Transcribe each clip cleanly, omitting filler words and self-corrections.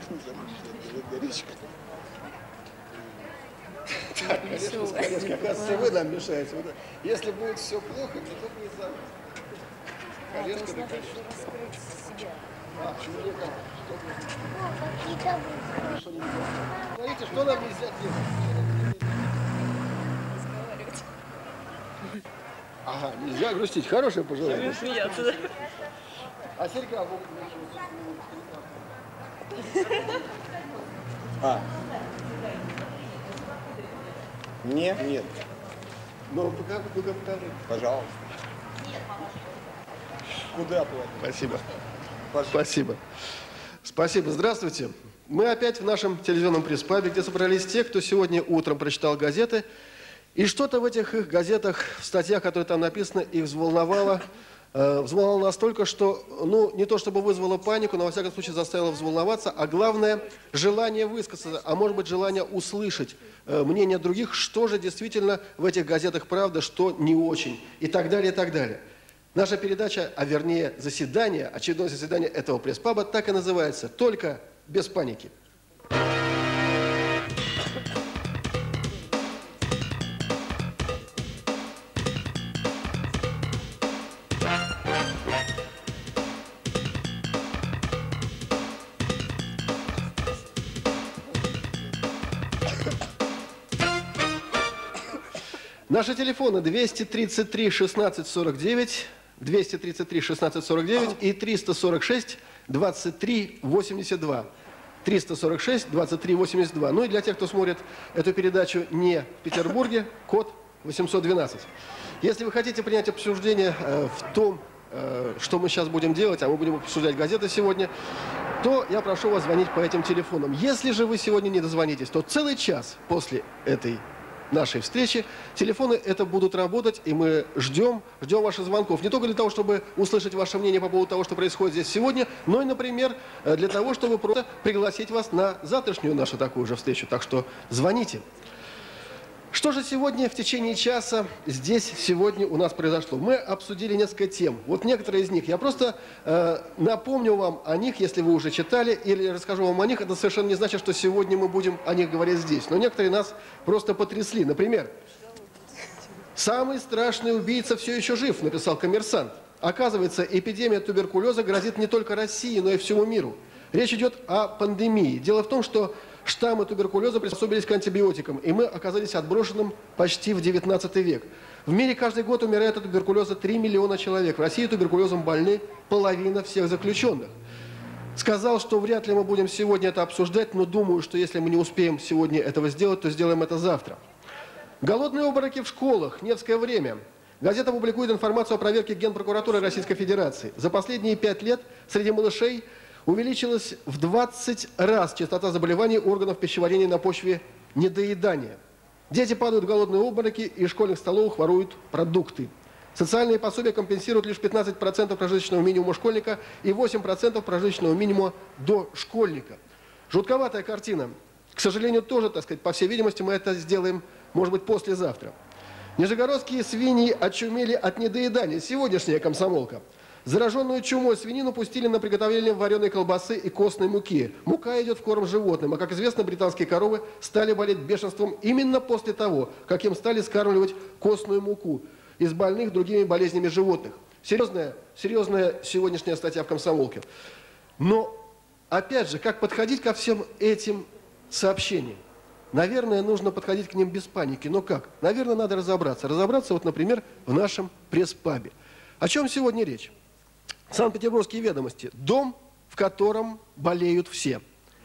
Так, конечно, оказывается, вы нам мешаете. Если будет все плохо, то только из-за... Колешка, да, конечно. А, почему нельзя? Смотрите, что нам нельзя делать? Ага, нельзя грустить. Хорошее пожелание. Смеяться, да? А серьга А. Нет? Нет. Ну, куда покажи? Пожалуйста. Куда платить? Спасибо. Пожалуйста. Спасибо. Спасибо. Здравствуйте. Мы опять в нашем телевизионном пресс-пабе, где собрались те, кто сегодня утром прочитал газеты. И что-то в этих их газетах, в статьях, которые там написаны, их взволновало. Взволновало настолько, что, ну, не то чтобы вызвало панику, но, во всяком случае, заставило взволноваться, а главное, желание высказаться, а может быть, желание услышать мнение других, что же действительно в этих газетах правда, что не очень, и так далее, и так далее. Наша передача, а вернее заседание, очередное заседание этого пресс-паба так и называется, только без паники. Наши телефоны 233 16 49, 233 16 49 и 346 23 82. 346 23 82. Ну и для тех, кто смотрит эту передачу не в Петербурге, код 812. Если вы хотите принять обсуждение в том, что мы сейчас будем делать, а мы будем обсуждать газеты сегодня, то я прошу вас звонить по этим телефонам. Если же вы сегодня не дозвонитесь, то целый час после этой нашей встречи телефоны это будут работать, и мы ждем ваших звонков. Не только для того, чтобы услышать ваше мнение по поводу того, что происходит здесь сегодня, но и, например, для того, чтобы просто пригласить вас на завтрашнюю нашу такую же встречу. Так что звоните. Что же сегодня в течение часа здесь сегодня у нас произошло? Мы обсудили несколько тем. Вот некоторые из них. Я просто напомню вам о них, если вы уже читали, или расскажу вам о них. Это совершенно не значит, что сегодня мы будем о них говорить здесь. Но некоторые нас просто потрясли. Например, «Самый страшный убийца все еще жив», написал «Коммерсант». Оказывается, эпидемия туберкулеза грозит не только России, но и всему миру. Речь идет о пандемии. Дело в том, что штаммы туберкулеза приспособились к антибиотикам, и мы оказались отброшенным почти в 19 век. В мире каждый год умирает от туберкулеза 3 миллиона человек. В России туберкулезом больны половина всех заключенных. Сказал, что вряд ли мы будем сегодня это обсуждать, но думаю, что если мы не успеем сегодня этого сделать, то сделаем это завтра. Голодные обмороки в школах. Невское время. Газета публикует информацию о проверке Генпрокуратуры Российской Федерации. За последние 5 лет среди малышей увеличилась в 20 раз частота заболеваний органов пищеварения на почве недоедания. Дети падают в голодные обмороки, и из школьных столовых воруют продукты. Социальные пособия компенсируют лишь 15% прожиточного минимума школьника и 8% прожиточного минимума дошкольника. Жутковатая картина. К сожалению, тоже, так сказать, по всей видимости, мы это сделаем, может быть, послезавтра. Нижегородские свиньи очумели от недоедания. Сегодняшняя комсомолка. Зараженную чумой свинину пустили на приготовление вареной колбасы и костной муки. Мука идет в корм животным, а, как известно, британские коровы стали болеть бешенством именно после того, как им стали скармливать костную муку из больных другими болезнями животных. Серьезная сегодняшняя статья в «Комсомолке». Но, опять же, как подходить ко всем этим сообщениям? Наверное, нужно подходить к ним без паники. Но как? Наверное, надо разобраться. Разобраться, вот, например, в нашем пресс-пабе. О чем сегодня речь? Санкт-Петербургские ведомости. Дом, в котором болеют все.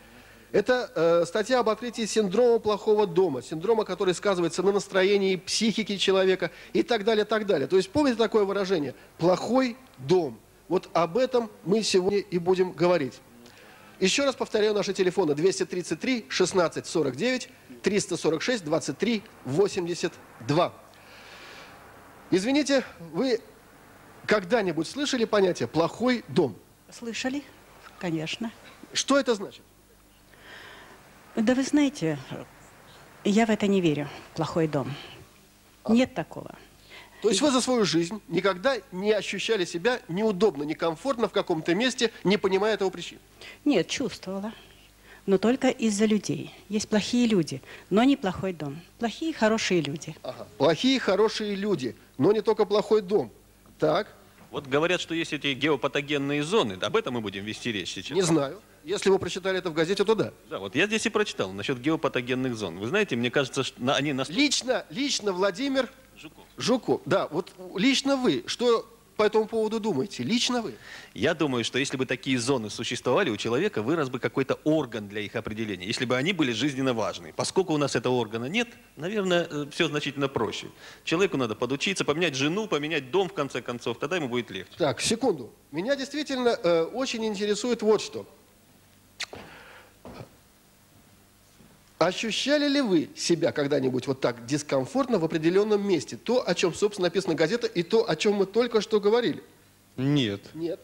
Это статья об открытии синдрома плохого дома. Синдрома, который сказывается на настроении, психике человека и так далее, так далее. То есть помните такое выражение? Плохой дом. Вот об этом мы сегодня и будем говорить. Еще раз повторяю наши телефоны. 233 16 49, 346 23 82. Извините, вы когда-нибудь слышали понятие «плохой дом»? Слышали, конечно. Что это значит? Да вы знаете, я в это не верю, плохой дом. Нет такого. То есть вы за свою жизнь никогда не ощущали себя неудобно, некомфортно в каком-то месте, не понимая этого причин? Нет, чувствовала. но только из-за людей. Есть плохие люди, но не плохой дом. Плохие, хорошие люди. Ага. Плохие, хорошие люди, но не только плохой дом. Так, Вот говорят, что есть эти геопатогенные зоны. Об этом мы будем вести речь сейчас. не знаю. Если вы прочитали это в газете, то да. Да, вот я здесь и прочитал насчет геопатогенных зон. Вы знаете, мне кажется, что они настолько... Лично Владимир Жуков. Жуков. Да, вот лично вы, что по этому поводу думаете? Лично вы. Я думаю, что если бы такие зоны существовали, у человека вырос бы какой-то орган для их определения, если бы они были жизненно важны. Поскольку у нас этого органа нет, наверное, все значительно проще. Человеку надо подучиться, поменять жену, поменять дом, в конце концов, тогда ему будет легче. Так, секунду. Меня действительно очень интересует вот что. Ощущали ли вы себя когда-нибудь вот так дискомфортно в определенном месте? То, о чем, собственно, написана газета, и то, о чем мы только что говорили? Нет. Нет.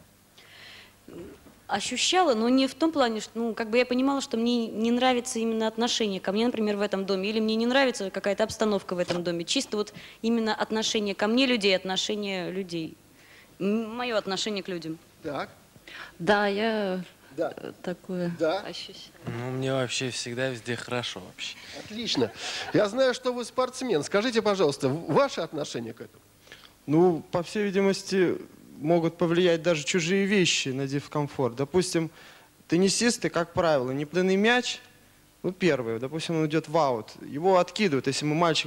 Ощущала, но не в том плане, что, ну, как бы я понимала, что мне не нравится именно отношение ко мне, например, в этом доме, или мне не нравится какая-то обстановка в этом доме. Чисто вот именно отношение ко мне людей, отношение людей. Мое отношение к людям. Так. Да, я Да. такое Да. ощущаю. Ну, мне вообще всегда везде хорошо вообще. Отлично. Я знаю, что вы спортсмен. Скажите, пожалуйста, ваше отношение к этому? Ну, по всей видимости, могут повлиять даже чужие вещи на дискомфорт. Допустим, теннисисты, как правило, неподанный мяч, ну, первый, допустим, он идет в аут, его откидывают. Если ему мальчик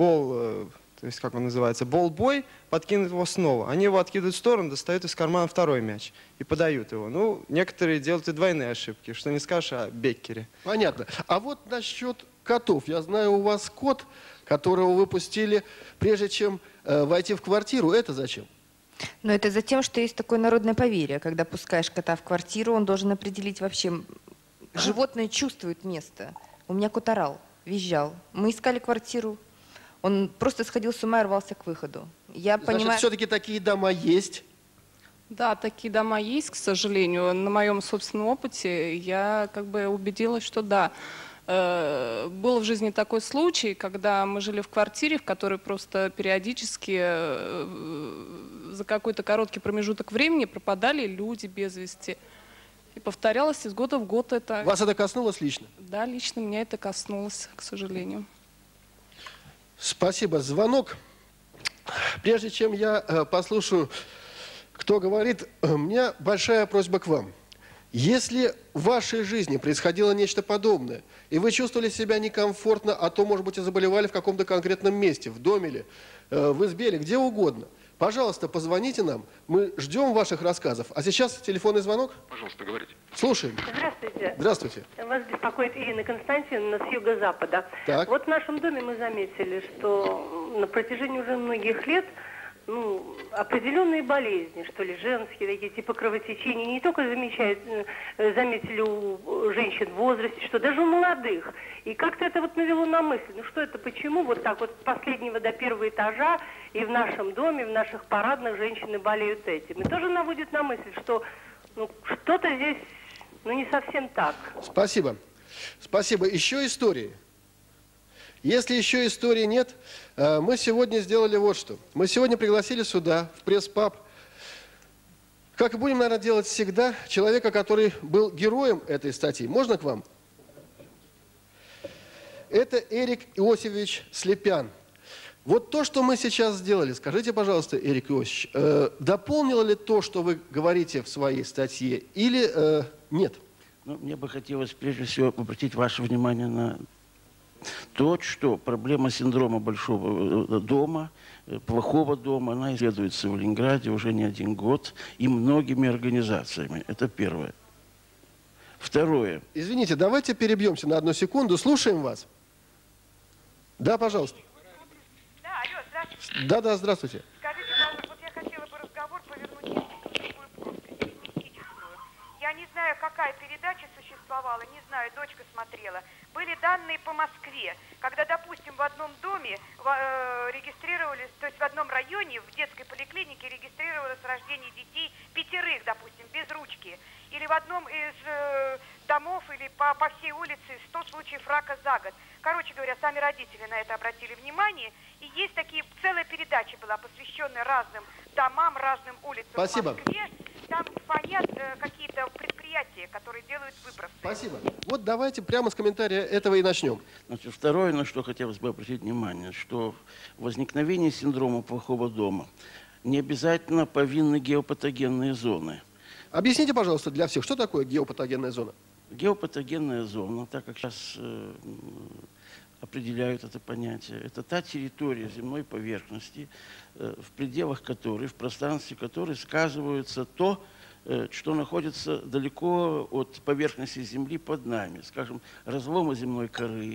то есть, как он называется, болбой, подкинут его снова. Они его откидывают в сторону, достают из кармана второй мяч и подают его. Ну, некоторые делают и двойные ошибки, что не скажешь о Беккере. Понятно. А вот насчет котов. Я знаю, у вас кот, которого вы пустили, прежде чем войти в квартиру. Это зачем? Но это за тем, что есть такое народное поверье. Когда пускаешь кота в квартиру, он должен определить вообще... Животное чувствует место. У меня кот орал, визжал. Мы искали квартиру. Он просто сходил с ума и рвался к выходу. Я Значит, понимаю... все-таки такие дома есть. Да, такие дома есть, к сожалению. На моем собственном опыте я как бы убедилась, что да. Был в жизни такой случай, когда мы жили в квартире, в которой просто периодически за какой-то короткий промежуток времени пропадали люди без вести. И повторялось из года в год это. Вас это коснулось лично? Да, лично меня это коснулось, к сожалению. Спасибо. Звонок. Прежде чем я послушаю, кто говорит, у меня большая просьба к вам. Если в вашей жизни происходило нечто подобное, и вы чувствовали себя некомфортно, а то, может быть, и заболевали в каком-то конкретном месте, в доме или в избе, или где угодно, пожалуйста, позвоните нам. Мы ждем ваших рассказов. А сейчас телефонный звонок. Пожалуйста, говорите. Слушаем. Здравствуйте. Здравствуйте. Вас беспокоит Ирина Константиновна с юго-запада. Так. Вот в нашем доме мы заметили, что на протяжении уже многих лет определенные болезни, что ли, женские, такие типа кровотечения, не только заметили у женщин в возрасте, что даже у молодых. И как-то это вот навело на мысль, ну что это, почему вот так вот с последнего до первого этажа и в нашем доме, в наших парадных женщины болеют этим. И тоже наводит на мысль, что что-то здесь не совсем так. Спасибо. Спасибо. Еще истории. Если еще истории нет, мы сегодня сделали вот что. Мы сегодня пригласили сюда, в пресс-паб, как и будем, наверное, делать всегда, человека, который был героем этой статьи. Можно к вам? Это Эрик Иосифович Слепян. Вот то, что мы сейчас сделали, скажите, пожалуйста, Эрик Иосифович, дополнило ли то, что вы говорите в своей статье, или нет? Мне бы хотелось прежде всего обратить ваше внимание на то, что проблема синдрома большого дома, плохого дома, она исследуется в Ленинграде уже не один год и многими организациями. Это первое. Второе. Извините, давайте перебьемся на одну секунду. Слушаем вас. Да, пожалуйста. Да, алло, здравствуйте. Да, здравствуйте. Скажите, пожалуйста, вот я хотела бы разговор повернуть несколько в другую плоскость, политическую. Я не знаю, какая передача существовала, не знаю, дочка смотрела. Были данные по Москве, когда, допустим, в одном доме регистрировались, то есть в одном районе, в детской поликлинике регистрировалось рождение детей 5, допустим, без ручки. Или в одном из домов, или по всей улице 100 случаев рака за год. Короче говоря, сами родители на это обратили внимание. И есть такие, целая передача была, посвященная разным домам, разным улицам Спасибо. в Москве. Там звонят какие-то предприятия предприятия, которые делают выбросы. Спасибо. Вот давайте прямо с комментария этого и начнем. Значит, второе, на что хотелось бы обратить внимание, что возникновение синдрома плохого дома не обязательно повинны геопатогенные зоны. Объясните, пожалуйста, для всех, что такое геопатогенная зона? Геопатогенная зона, так как сейчас определяют это понятие, это та территория земной поверхности, в пределах которой, в пространстве которой сказывается то, что находится далеко от поверхности Земли под нами. Скажем, разломы земной коры,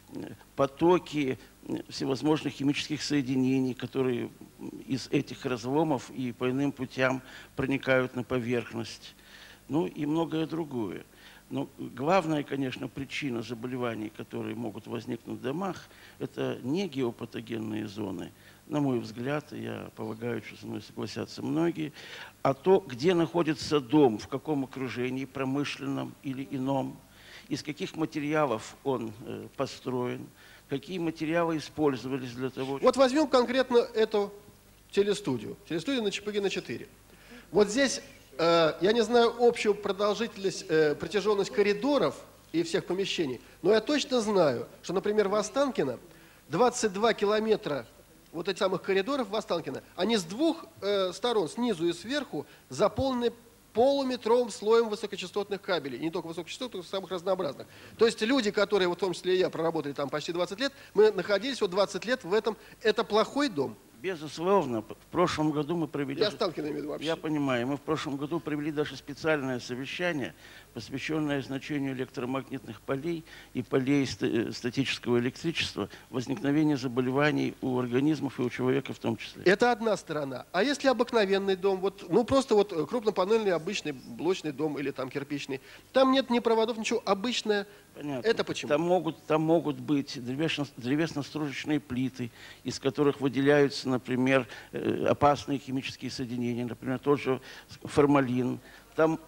потоки всевозможных химических соединений, которые из этих разломов и по иным путям проникают на поверхность, ну и многое другое. Но главная, конечно, причина заболеваний, которые могут возникнуть в домах, это не геопатогенные зоны, на мой взгляд, и я полагаю, что со мной согласятся многие, а то, где находится дом, в каком окружении, промышленном или ином, из каких материалов он построен, какие материалы использовались для того, Вот возьмем конкретно эту телестудию. Телестудия на Чапыгина 4. Вот здесь, я не знаю общую продолжительность, протяженность коридоров и всех помещений, но я точно знаю, что, например, в Останкино 22 километра вот этих самых коридоров в Останкино, они с двух сторон, снизу и сверху, заполнены полуметровым слоем высокочастотных кабелей. И не только высокочастотных, но самых разнообразных. То есть люди, которые, вот в том числе и я, проработали там почти 20 лет, мы находились вот 20 лет в этом. Это плохой дом? Безусловно, в прошлом году мы провели... Я Останкино имею в виду вообще. Я понимаю, мы в прошлом году провели даже специальное совещание, посвященное значению электромагнитных полей и полей статического электричества, возникновения заболеваний у организмов и у человека в том числе. Это одна сторона. А если обыкновенный дом, вот, ну просто вот крупнопанельный обычный блочный дом или там кирпичный, там нет ни проводов, ничего, обычное. Понятно. Это почему? Там могут быть древесно-стружечные плиты, из которых выделяются, например, опасные химические соединения, например, тот же формалин. Там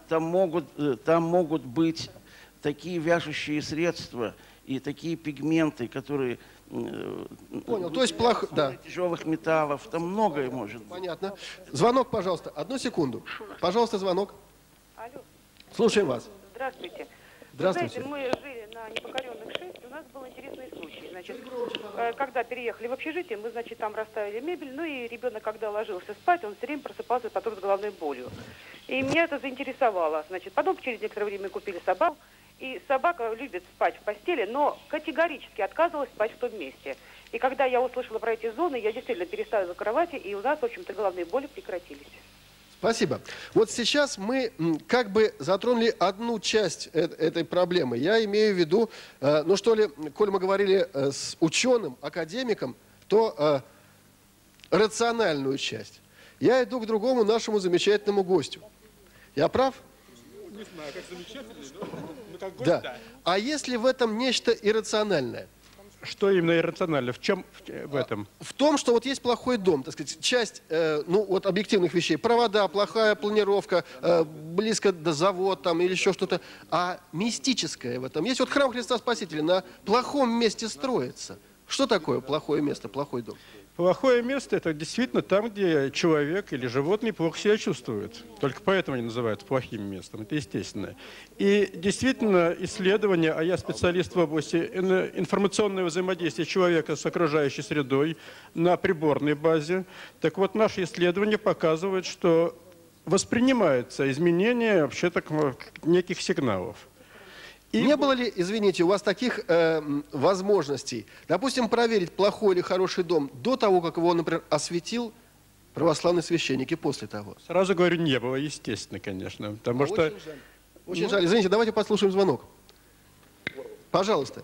могут быть такие вяжущие средства и такие пигменты, которые... Понял, то есть плохо, да. Тяжелых металлов, там многое может быть. Понятно. Звонок, пожалуйста, одну секунду. Пожалуйста, звонок. Алло. Слушаем вас. Здравствуйте. Здравствуйте. Вы знаете, мы жили на Непокоренных 6, у нас был интересный случай. Значит, когда переехали в общежитие, мы, значит, там расставили мебель, ну и ребенок, когда ложился спать, он все время просыпался потом с головной болью. И меня это заинтересовало. Значит, потом через некоторое время купили собаку, и собака любит спать в постели, но категорически отказывалась спать в том месте. И когда я услышала про эти зоны, я действительно переставила кровати, и у нас, в общем-то, головные боли прекратились. Спасибо. Вот сейчас мы как бы затронули одну часть этой проблемы. Я имею в виду, ну что ли, коль мы говорили с ученым, академиком, то рациональную часть. Я иду к другому нашему замечательному гостю. Я прав? Не знаю, как замечательный, но как гость, да. да. А если в этом нечто иррациональное? Что именно иррационально? В чем в этом? В том, что вот есть плохой дом, так сказать, часть, ну вот объективных вещей, провода, плохая планировка, близко до завода там или еще что-то, а мистическое в этом. Есть вот храм Христа Спасителя на плохом месте строится. Что такое плохое место, плохой дом? Плохое место – это действительно там, где человек или животные плохо себя чувствуют. Только поэтому они называются плохим местом. Это естественно. И действительно исследования, а я специалист в области информационного взаимодействия человека с окружающей средой на приборной базе. Так вот, наши исследования показывают, что воспринимаются изменения вообще-то неких сигналов. И не было ли, извините, у вас таких возможностей, допустим, проверить, плохой или хороший дом до того, как его, например, осветил православный священник, и после того? Сразу говорю, не было, естественно, конечно. Потому что... Очень жаль. Очень жаль. Извините, давайте послушаем звонок. Пожалуйста.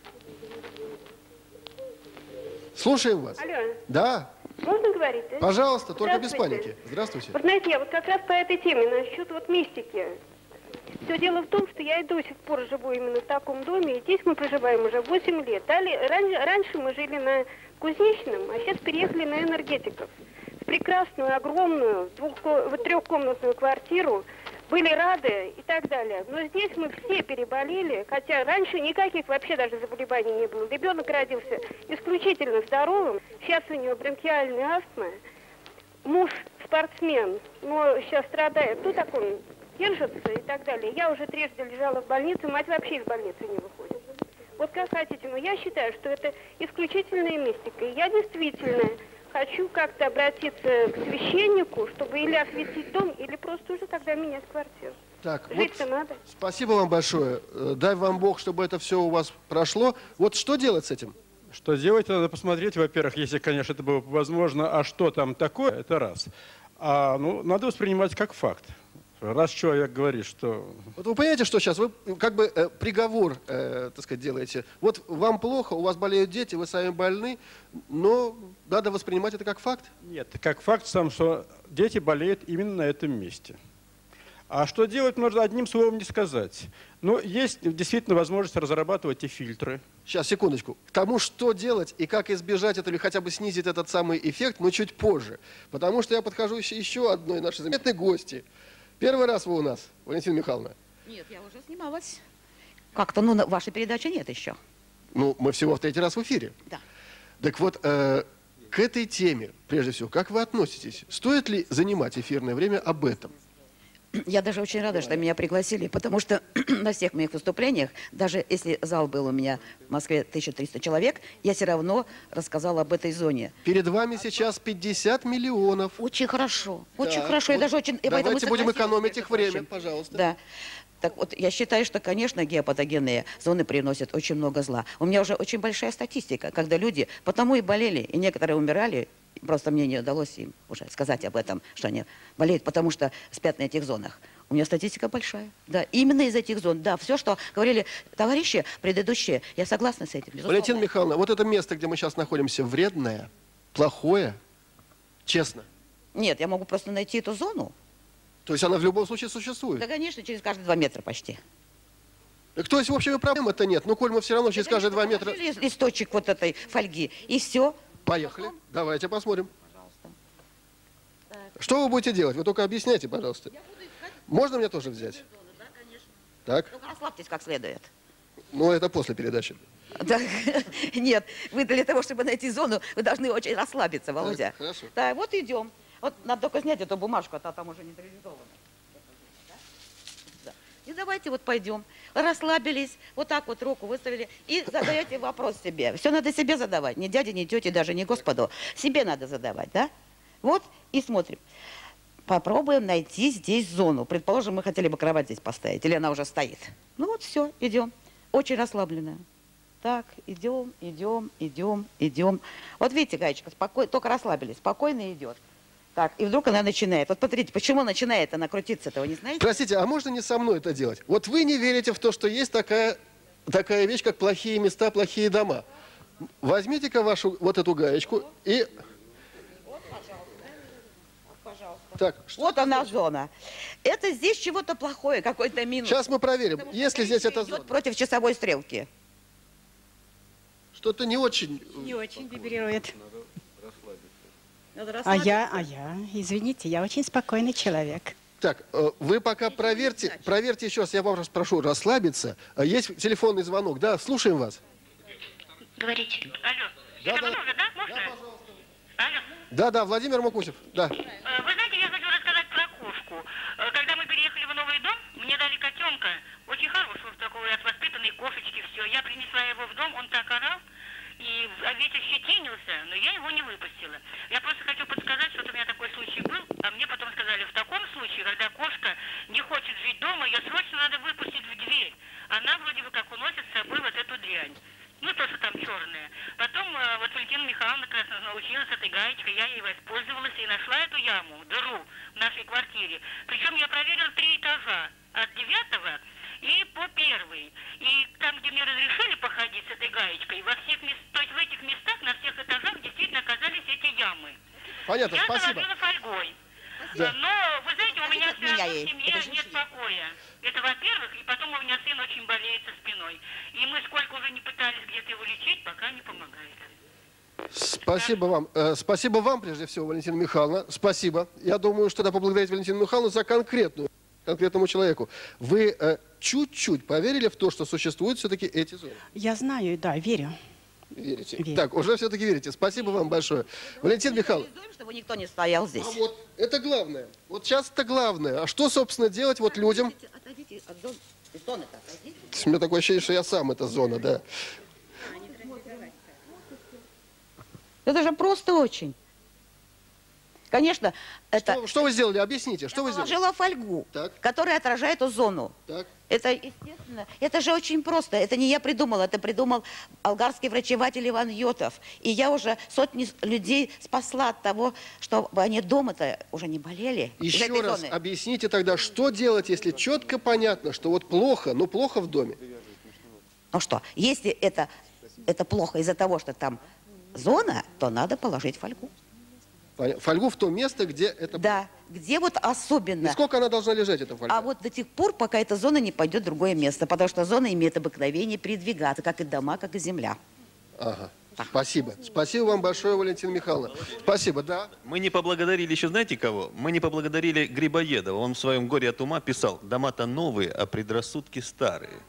Слушаем вас. Алло. Да. Можно говорить, да? Пожалуйста, только без паники. Здравствуйте. Вот знаете, я вот как раз по этой теме, насчет вот мистики. Все дело в том, что я и до сих пор живу именно в таком доме, и здесь мы проживаем уже 8 лет. Раньше мы жили на Кузнечном, а сейчас переехали на Энергетиков. В прекрасную, огромную, трехкомнатную квартиру, были рады и так далее. Но здесь мы все переболели, хотя раньше никаких вообще даже заболеваний не было. Ребенок родился исключительно здоровым, сейчас у него бронхиальная астма. Муж спортсмен, но сейчас страдает. Ну, так он держатся и так далее. Я уже трижды лежала в больнице, мать вообще из больницы не выходит. Вот как хотите, но я считаю, что это исключительная мистика. И я действительно хочу как-то обратиться к священнику, чтобы или осветить дом, или просто уже тогда менять квартиру. Так, Жить-то вот надо. спасибо вам большое. Дай вам Бог, чтобы это все у вас прошло. Вот что делать с этим? Что делать, надо посмотреть, во-первых, если, конечно, это было возможно, а что там такое, это раз. Ну, надо воспринимать как факт. Раз человек говорит, что... Вот вы понимаете, что сейчас вы как бы приговор, так сказать, делаете. Вот вам плохо, у вас болеют дети, вы сами больны, но надо воспринимать это как факт? Нет, как факт сам, что дети болеют именно на этом месте. А что делать, можно одним словом не сказать. Но есть действительно возможность разрабатывать и фильтры. Сейчас, секундочку. К тому, что делать и как избежать этого, или хотя бы снизить этот самый эффект, мы чуть позже. Потому что я подхожу еще одной нашей заметной гости. Первый раз вы у нас, Валентина Михайловна. Нет, я уже снималась. Как-то, ну, вашей передачи нет еще. Ну, мы всего в 3-й раз в эфире. Да. Так вот, к этой теме, прежде всего, как вы относитесь? Стоит ли занимать эфирное время об этом? Я даже очень рада, что меня пригласили, потому что на всех моих выступлениях, даже если зал был у меня в Москве 1300 человек, я все равно рассказала об этой зоне. Перед вами сейчас 50 миллионов. Очень хорошо, очень Так, хорошо. Я вот даже очень... давайте будем экономить между их время, прочим. пожалуйста. Да. Так вот, я считаю, что, конечно, геопатогенные зоны приносят очень много зла. У меня уже очень большая статистика, когда люди потому и болели, и некоторые умирали. Просто мне не удалось им уже сказать об этом, что они болеют, потому что спят на этих зонах. У меня статистика большая. Да, именно из этих зон. Да, все, что говорили товарищи предыдущие, я согласна с этим. Безусловно. Валентина Михайловна, вот это место, где мы сейчас находимся, вредное, плохое, честно? Нет, я могу просто найти эту зону. То есть она в любом случае существует? Да, конечно, через каждые 2 метра почти. Так, то есть, в общем, и проблем-то нет. Ну, коль мы все равно через каждые 2 метра... Листочек вот этой фольги, и все. Поехали. Давайте посмотрим. Что вы будете делать? Вы только объясняйте, пожалуйста. Можно мне тоже взять? Да, конечно. Так. Только расслабьтесь как следует. Ну, это после передачи. Да. Нет, вы для того, чтобы найти зону, вы должны очень расслабиться, Володя. Так, хорошо. Да, вот идем. Вот надо только снять эту бумажку, а то там уже нейтрализована. Да. И давайте вот пойдем. Расслабились, вот так вот руку выставили и задаете вопрос себе. Все надо себе задавать, не дяде, не тете, даже не Господу. Себе надо задавать, да? Вот и смотрим. Попробуем найти здесь зону. Предположим, мы хотели бы кровать здесь поставить, или она уже стоит. Ну вот все, идем. Очень расслабленная. Так, идем, идем, идем, идем. Вот видите, Гаечка, спокойно, только расслабились, спокойно идет. Так, и вдруг она начинает. Вот смотрите, почему начинает она крутиться-то, вы не знаете? Простите, а можно не со мной это делать? Вот вы не верите в то, что есть такая вещь, как плохие места, плохие дома. Возьмите-ка вашу вот эту гаечку и... Вот, пожалуйста. Вот, пожалуйста. Так, вот она зона. Это здесь чего-то плохое, какой-то минус. Сейчас мы проверим, если здесь эта Идет зона. против часовой стрелки. Что-то не очень... Не очень вибрирует. Надо А я, извините, я очень спокойный человек. Так, вы пока проверьте еще раз, я вас прошу расслабиться. Есть телефонный звонок, да, слушаем вас. Говорите. Алло. Да, Это да. много, да? Можно? Да, пожалуйста. Алло. Да, Владимир Макусев, да. Вы знаете, я хочу рассказать про кошку. Когда мы переехали в новый дом, мне дали котенка, очень хорошего, такого от воспитанной кошечки, все. Я принесла его в дом, он так орал, и весь ощетинился, но я его не выпустила. Я просто хочу подсказать, что у меня такой случай был, а мне потом сказали, в таком случае, когда кошка не хочет жить дома, ее срочно надо выпустить в дверь. Она вроде бы как уносит с собой вот эту дрянь. Ну, то, что там черное. Потом вот Валентина Михайловна как раз научилась этой гаечкой, я ей воспользовалась и нашла эту яму, дыру в нашей квартире. Причем я проверила 3 этажа, от 9-го и по 1-й. И там, где мне разрешили походить с этой гаечкой, во всех то есть в этих местах, на всех этажах действительно оказались эти ямы. Понятно, я спасибо. заложила фольгой. Да. Но, вы знаете, у меня все равно в ей. семье нет покоя. Это во-первых, и потом у меня сын очень болеет со спиной. И мы сколько уже не пытались где-то его лечить, пока не помогает. Спасибо вам. Спасибо вам, прежде всего, Валентина Михайловна. Спасибо. Я думаю, что надо поблагодарить Валентину Михайловну за конкретному человеку. Вы чуть-чуть поверили в то, что существуют все-таки эти зоны? Я знаю, да, верю. Верите. Верю. Так, уже все-таки верите. Спасибо вам большое. Валентин Михайлович. Чтобы никто не стоял здесь. А вот это главное. Вот сейчас это главное. А что, собственно, делать вот людям? Отойдите от зоны-то, отойдите. У меня такое ощущение, что я сам эта зона, да. Это же просто очень. Конечно, это... Что вы сделали? Объясните, что вы сделали? Положила фольгу, которая отражает озону. Это, естественно, это же очень просто. Это не я придумала, это придумал болгарский врачеватель Иван Йотов. И я уже сотни людей спасла от того, чтобы они дома-то уже не болели. Еще раз объясните тогда, что делать, если четко понятно, что вот плохо, но плохо в доме. Ну что, если это плохо из-за того, что там зона, то надо положить фольгу. Фольгу в то место, где это... Да, где вот особенно. И сколько она должна лежать, эта фольга? А вот до тех пор, пока эта зона не пойдет в другое место, потому что зона имеет обыкновение передвигаться, как и дома, как и земля. Ага, спасибо. Спасибо вам большое, Валентина Михайловна. Спасибо, да. Мы не поблагодарили еще, знаете кого? Мы не поблагодарили Грибоедова. Он в своем «Горе от ума» писал: дома-то новые, а предрассудки старые.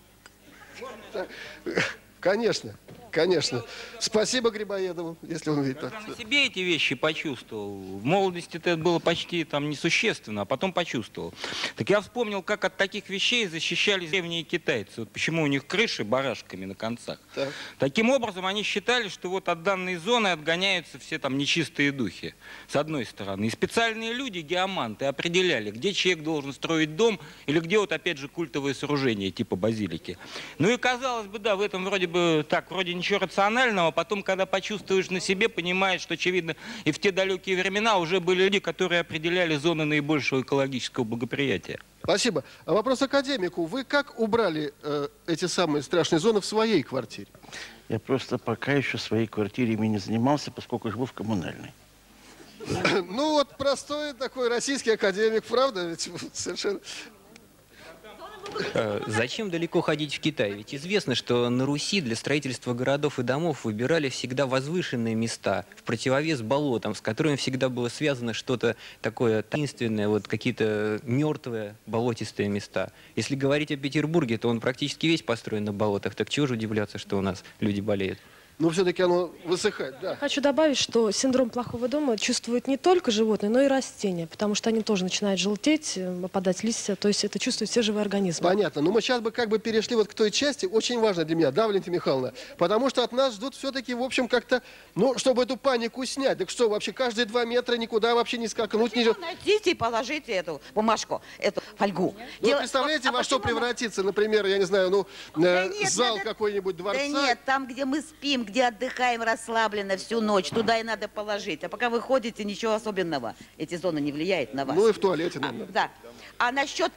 Конечно, конечно. Спасибо Грибоедову, если он видит. На себе эти вещи почувствовал. В молодости это было почти там несущественно, а потом почувствовал. Так я вспомнил, как от таких вещей защищались древние китайцы. Вот почему у них крыши барашками на концах. Так. Таким образом, они считали, что вот от данной зоны отгоняются все там нечистые духи, с одной стороны. И специальные люди, геоманты, определяли, где человек должен строить дом, или где вот опять же культовые сооружения, типа базилики. Ну и казалось бы, да, в этом вроде бы так, вроде ничего рационального, а потом, когда почувствуешь на себе, понимаешь, что, очевидно, и в те далекие времена уже были люди, которые определяли зоны наибольшего экологического благоприятия. Спасибо. А вопрос академику. Вы как убрали эти самые страшные зоны в своей квартире? Я просто пока еще в своей квартире ими не занимался, поскольку живу в коммунальной. Ну вот простой такой российский академик, правда? Ведь совершенно... Зачем далеко ходить в Китай? Ведь известно, что на Руси для строительства городов и домов выбирали всегда возвышенные места, в противовес болотам, с которыми всегда было связано что-то такое таинственное, вот какие-то мертвые болотистые места. Если говорить о Петербурге, то он практически весь построен на болотах. Так чего же удивляться, что у нас люди болеют? Но все-таки оно высыхает, да. Хочу добавить, что синдром плохого дома чувствуют не только животные, но и растения, потому что они тоже начинают желтеть, опадать листья, то есть это чувствуют все живые организмы. Понятно. Но мы сейчас бы как бы перешли вот к той части, очень важной для меня, да, Валентина Михайловна? Потому что от нас ждут все-таки, в общем, как-то, ну, чтобы эту панику снять. Так что, вообще, каждые 2 метра никуда вообще не скакнуть. Найдите и положите эту бумажку, эту фольгу. Ну, представляете, во что превратится, например, я не знаю, ну, зал какой-нибудь дворца? Да нет, там, где мы спим, где отдыхаем расслабленно всю ночь, туда и надо положить. А пока вы ходите, ничего особенного. Эти зоны не влияют на вас. Ну и в туалете, наверное. Да. А насчет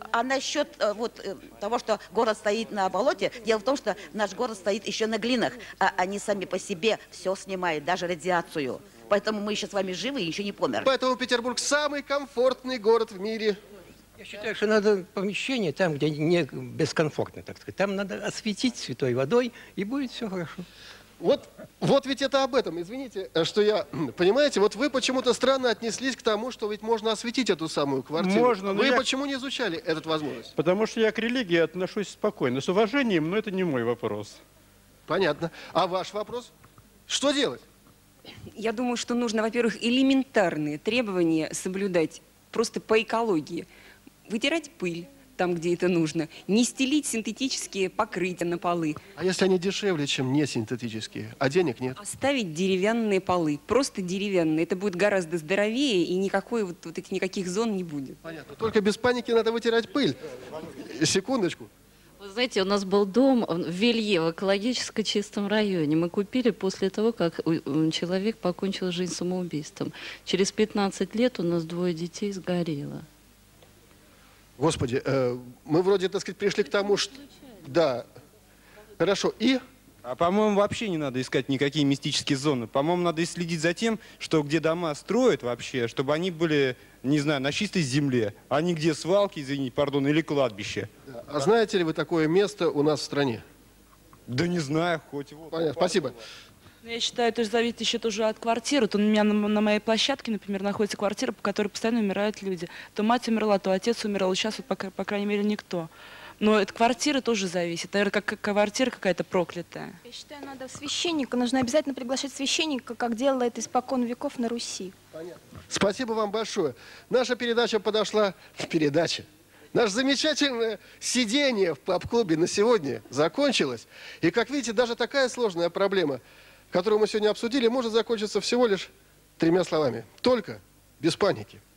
того, что город стоит на болоте, дело в том, что наш город стоит еще на глинах, а они сами по себе все снимают, даже радиацию. Поэтому мы еще с вами живы и еще не померли. Поэтому Петербург самый комфортный город в мире. Я считаю, что надо помещение там, где не бескомфортно, так сказать. Там надо осветить святой водой, и будет все хорошо. Вот ведь это об этом. Извините, что я... Понимаете, вот вы почему-то странно отнеслись к тому, что ведь можно осветить эту самую квартиру. Можно, но вы почему не изучали эту возможность? Потому что я к религии отношусь спокойно, с уважением, но это не мой вопрос. Понятно. А ваш вопрос? Что делать? Я думаю, что нужно, во-первых, элементарные требования соблюдать просто по экологии. Вытирать пыль там, где это нужно. Не стелить синтетические покрытия на полы. А если они дешевле, чем не синтетические, а денег нет? Оставить деревянные полы. Просто деревянные. Это будет гораздо здоровее, и никаких зон не будет. Понятно. Только без паники надо вытирать пыль. Секундочку. Вы знаете, у нас был дом в Велье, в экологически чистом районе. Мы купили после того, как человек покончил жизнь самоубийством. Через 15 лет у нас 2 детей сгорело. Господи, мы вроде, так сказать, пришли к тому, что... Да, хорошо. И? А по-моему, вообще не надо искать никакие мистические зоны. По-моему, надо следить за тем, что где дома строят вообще, чтобы они были, не знаю, на чистой земле, а не где свалки, извините, пардон, или кладбище. Да. А знаете ли вы такое место у нас в стране? Да не знаю, хоть вот. Понятно, спасибо. Я считаю, это зависит еще тоже от квартиры. То у меня на моей площадке, например, находится квартира, по которой постоянно умирают люди. То мать умерла, то отец умирал. Сейчас, вот, по крайней мере, никто. Но от квартиры тоже зависит. Наверное, как квартира какая-то проклятая. Я считаю, надо священника, нужно обязательно приглашать священника, как делала это испокон веков на Руси. Спасибо вам большое. Наша передача подошла... Наше замечательное сидение в паб-клубе на сегодня закончилось. И, как видите, даже такая сложная проблема, которую мы сегодня обсудили, может закончиться всего лишь 3 словами. Только без паники.